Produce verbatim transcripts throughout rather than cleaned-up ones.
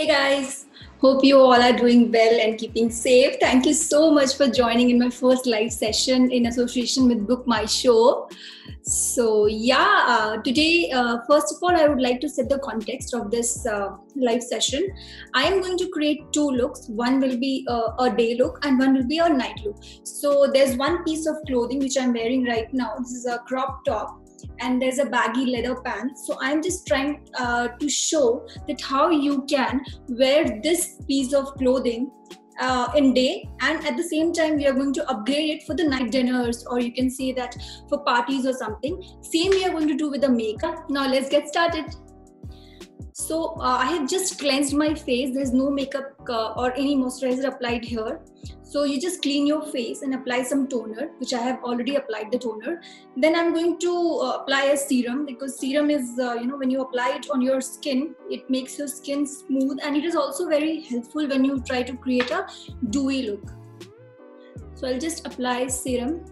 Hey guys, hope you all are doing well and keeping safe. Thank you so much for joining in my first live session in association with Book My Show. So yeah, uh, today, uh, first of all, I would like to set the context of this uh, live session. I am going to create two looks. One will be uh, a day look and one will be a night look. So there's one piece of clothing which I'm wearing right now. This is a crop top. And there's a baggy leather pants. So I'm just trying uh, to show that how you can wear this piece of clothing uh, in day, and at the same time we are going to upgrade it for the night dinners, or you can say that for parties or something. Same we are going to do with the makeup. Now let's get started. So uh, I have just cleansed my face. There's no makeup uh, or any moisturizer applied here. So you just clean your face and apply some toner, which I have already applied the toner. Then I'm going to uh, apply a serum, because serum is, uh, you know, when you apply it on your skin, it makes your skin smooth, and it is also very helpful when you try to create a dewy look. So I'll just apply serum.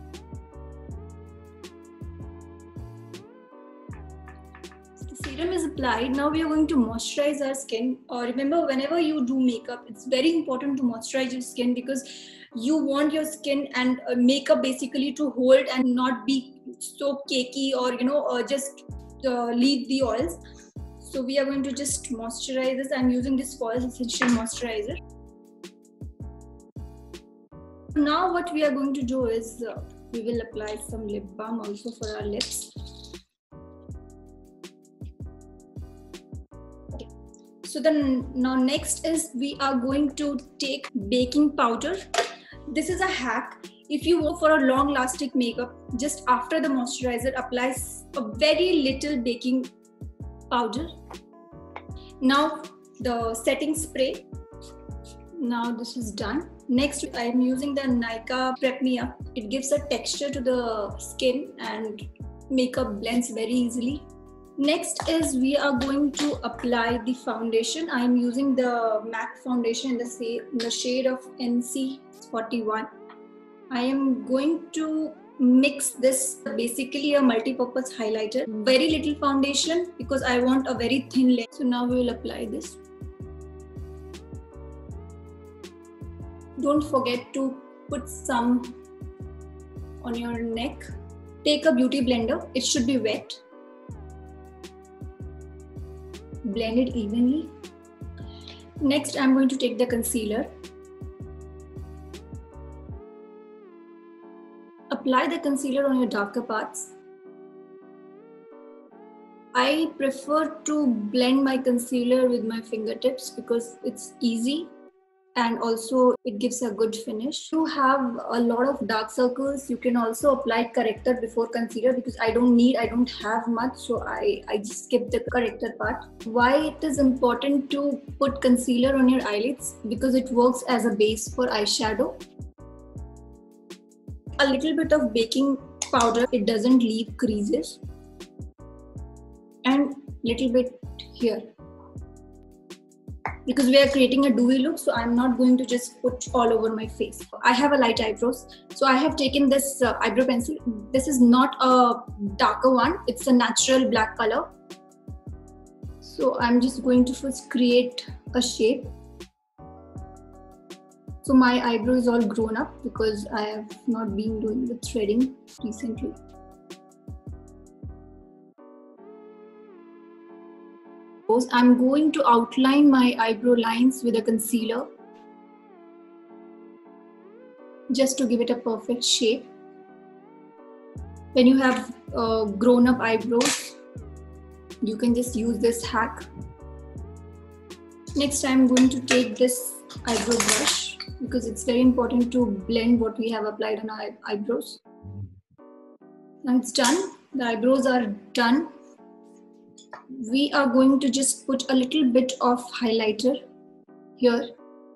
Serum is applied. Now we are going to moisturize our skin. Uh, remember, whenever you do makeup, it's very important to moisturize your skin, because you want your skin and uh, makeup basically to hold and not be so cakey, or you know, uh, just uh, leave the oils. So we are going to just moisturize this. I'm using this False Essential Moisturizer. Now what we are going to do is uh, we will apply some lip balm also for our lips. So then now next is we are going to take baking powder. This is a hack. If you go for a long lasting makeup, just after the moisturizer, apply a very little baking powder. Now the setting spray. Now this is done. Next I am using the Nykaa Prep Me Up. It gives a texture to the skin and makeup blends very easily. Next is we are going to apply the foundation. I am using the MAC foundation in the, in the shade of N C forty-one. I am going to mix this, basically a multi-purpose highlighter. Very little foundation because I want a very thin layer. So now we will apply this. Don't forget to put some on your neck. Take a beauty blender. It should be wet. Blend it evenly. Next, I'm going to take the concealer. Apply the concealer on your darker parts. I prefer to blend my concealer with my fingertips because it's easy and also it gives a good finish. If you have a lot of dark circles, you can also apply corrector before concealer, because I don't need, I don't have much, so I, I just skip the corrector part. Why it is important to put concealer on your eyelids? Because it works as a base for eyeshadow. A little bit of baking powder, it doesn't leave creases. And little bit here. Because we are creating a dewy look, so I'm not going to just put all over my face. I have a light eyebrows, so I have taken this uh, eyebrow pencil. This is not a darker one, it's a natural black color. So I'm just going to first create a shape. So my eyebrow is all grown up because I have not been doing the threading recently. I'm going to outline my eyebrow lines with a concealer just to give it a perfect shape. When you have uh, grown up eyebrows, you can just use this hack. Next, I'm going to take this eyebrow brush because it's very important to blend what we have applied on our eyebrows. Now it's done. The eyebrows are done. We are going to just put a little bit of highlighter here.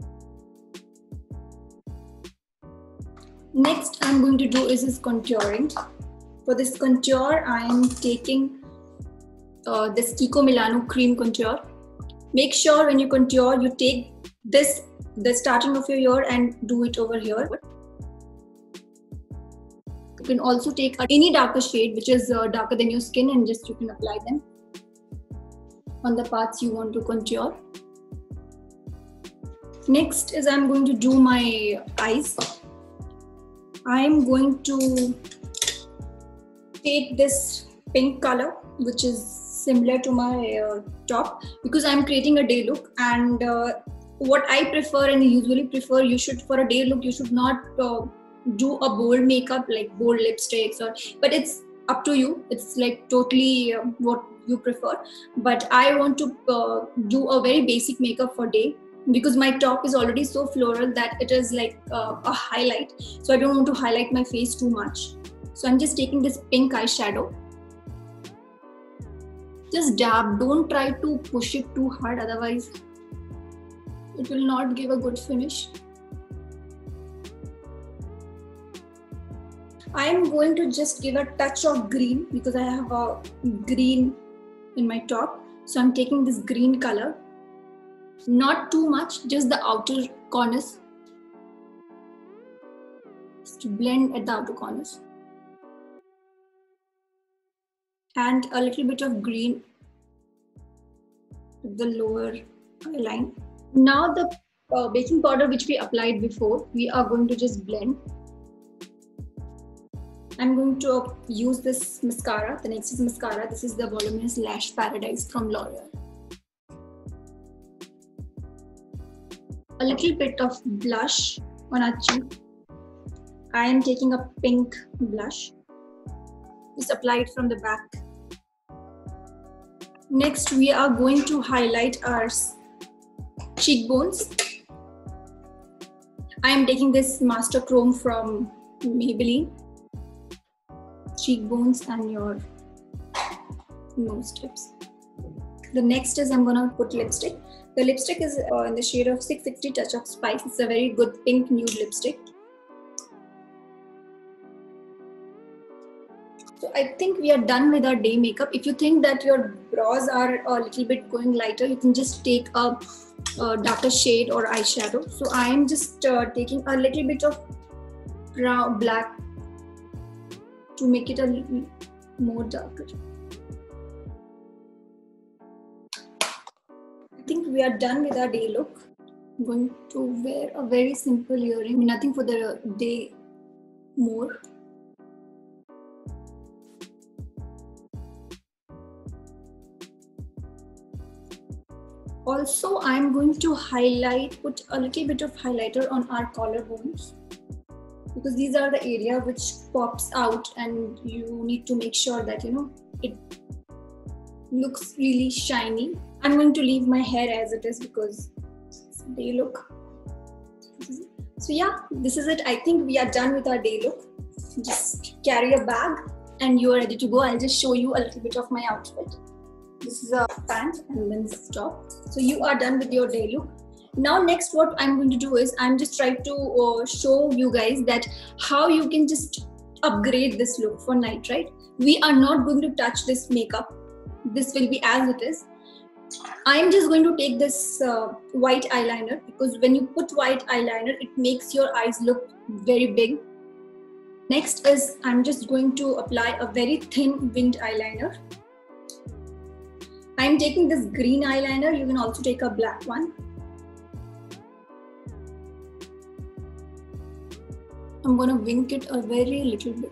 Next I'm going to do is this contouring. For this contour, I am taking uh, this Kiko Milano cream contour. Make sure when you contour, you take this, the starting of your ear and do it over here. You can also take any darker shade which is uh, darker than your skin, and just you can apply them on the parts you want to contour. Next is I'm going to do my eyes. I'm going to take this pink color, which is similar to my uh, top, because I'm creating a day look. And uh, what I prefer and usually prefer, you should, for a day look, you should not uh, do a bold makeup like bold lipsticks, or but it's up to you. It's like totally uh, what you prefer. But I want to uh, do a very basic makeup for day, because my top is already so floral that it is like uh, a highlight. So I don't want to highlight my face too much. So I'm just taking this pink eyeshadow. Just dab, don't try to push it too hard, otherwise it will not give a good finish. I am going to just give a touch of green because I have a green in my top. So I'm taking this green color, not too much, just the outer corners. Just to blend at the outer corners. And a little bit of green at the lower line. Now the uh, baking powder which we applied before, we are going to just blend. I'm going to use this mascara, the NYX mascara. This is the Voluminous Lash Paradise from L'Oreal. A little bit of blush on our cheek. I am taking a pink blush. Just apply it from the back. Next, we are going to highlight our cheekbones. I am taking this Master Chrome from Maybelline. Cheekbones and your nose tips. The next is I'm gonna put lipstick. The lipstick is uh, in the shade of six sixty Touch of Spice. It's a very good pink nude lipstick. So I think we are done with our day makeup. If you think that your brows are a little bit going lighter, you can just take a, a darker shade or eyeshadow. So I am just uh, taking a little bit of brown, black to make it a little more darker. I think we are done with our day look. I'm going to wear a very simple earring, nothing for the day more. Also, I'm going to highlight, put a little bit of highlighter on our collarbones, because these are the area which pops out and you need to make sure that, you know, it looks really shiny. I'm going to leave my hair as it is because it's a day look. So yeah, this is it. I think we are done with our day look. Just carry a bag and you are ready to go. I'll just show you a little bit of my outfit. This is a pant and then this top. So you are done with your day look. Now next what I'm going to do is I'm just trying to uh, show you guys that how you can just upgrade this look for night, right? We are not going to touch this makeup. This will be as it is. I'm just going to take this uh, white eyeliner, because when you put white eyeliner, it makes your eyes look very big. Next is I'm just going to apply a very thin winged eyeliner. I'm taking this green eyeliner. You can also take a black one. I'm going to wink it a very little bit.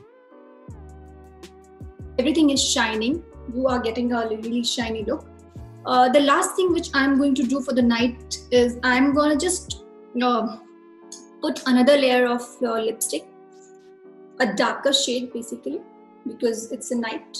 Everything is shining. You are getting a really shiny look. Uh, the last thing which I'm going to do for the night is I'm going to just uh, put another layer of uh, lipstick. A darker shade basically, because it's a night.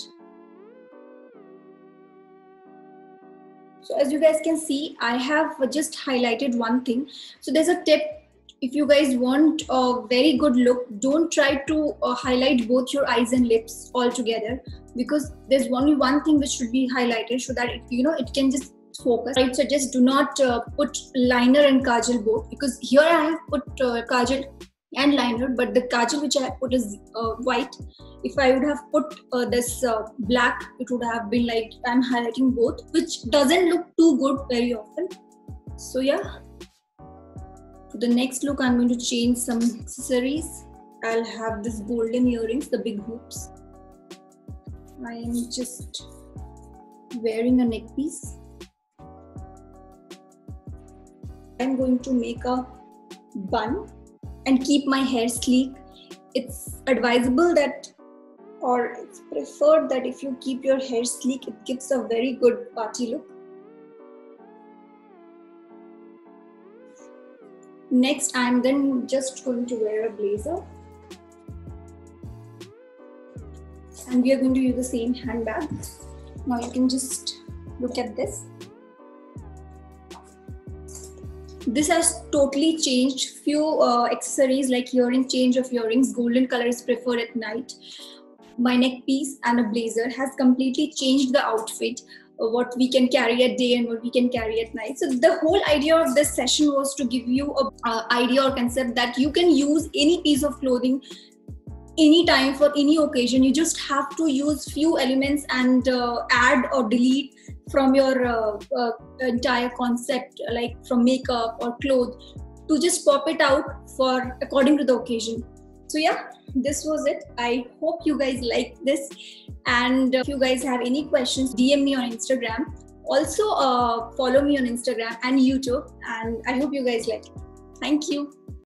So as you guys can see, I have just highlighted one thing. So there's a tip. If you guys want a very good look, don't try to uh, highlight both your eyes and lips all together, because there's only one thing which should be highlighted so that it, you know, it can just focus. I suggest do not uh, put liner and kajal both, because here I have put uh, kajal and liner, but the kajal which I have put is uh, white. If I would have put uh, this uh, black, it would have been like I'm highlighting both, which doesn't look too good very often. So yeah. For the next look, I'm going to change some accessories. I'll have this golden earrings, the big hoops. I am just wearing a neck piece. I'm going to make a bun and keep my hair sleek. It's advisable that, or it's preferred that if you keep your hair sleek, it gives a very good party look. Next, I'm then just going to wear a blazer. And we are going to use the same handbag. Now you can just look at this. This has totally changed. Few uh, accessories like earring, change of earrings, golden color is preferred at night. My neck piece and a blazer has completely changed the outfit, uh, what we can carry at day and what we can carry at night. So the whole idea of this session was to give you a uh, idea or concept that you can use any piece of clothing anytime for any occasion. You just have to use few elements and uh, add or delete from your uh, uh, entire concept, like from makeup or clothes, to just pop it out for according to the occasion. So yeah, this was it. I hope you guys like this, and if you guys have any questions, D M me on Instagram. Also uh, follow me on Instagram and YouTube, and I hope you guys like it. Thank you.